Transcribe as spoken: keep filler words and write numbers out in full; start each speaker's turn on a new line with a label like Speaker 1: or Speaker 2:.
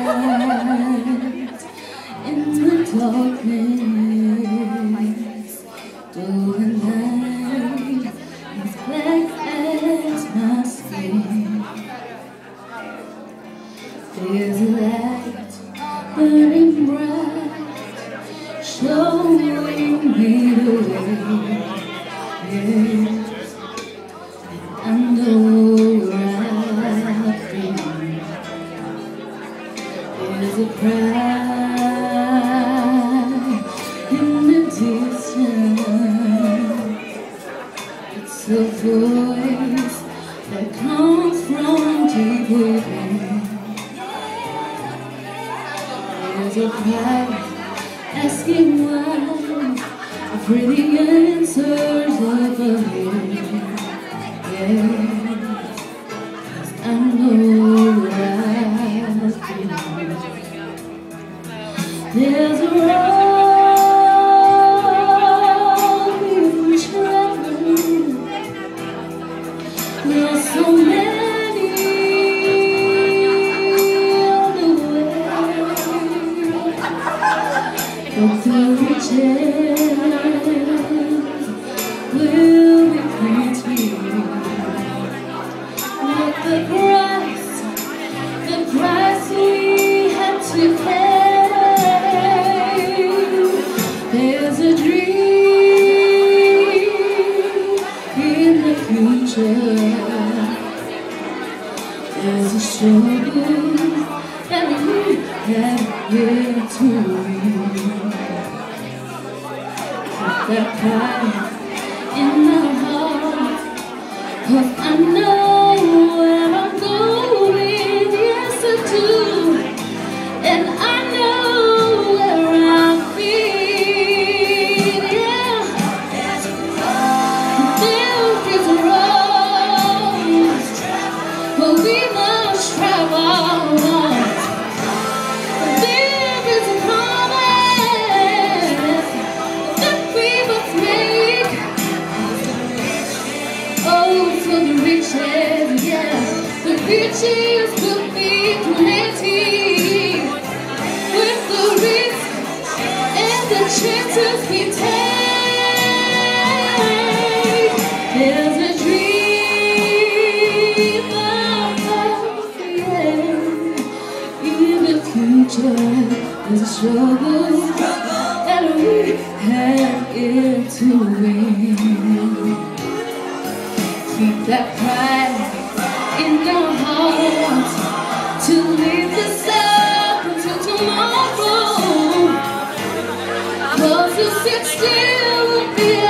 Speaker 1: in the darkness, though the night is black as my skin. There's a light burning bright, showing me the way. Yes, I know where I've been. There's a cry in the distance. It's a voice that comes from deep within. There's a cry asking why. I pray the answers up ahead. Yes, 'cause I know where I've been. There's a road we've traveled. There's so many on the way, but the riches will be plenty. But the price, the price we had to pay. There's a dream in the future. There's a struggle that we have yet to win. Keep that pride in my heart, 'cause I know where I'm going. Yes, I do. And I know where I've been. Yeah. There is a road, but we must travel on. There is a promise that we must make. Oh, for the riches, yeah, the riches will be plenty. With the risk and the chances we take, there's a dream of us, yeah. In the future, there's a struggle that we have yet to win. Keep that pride in our hearts to leave this up until tomorrow. 'Cause to sit still would be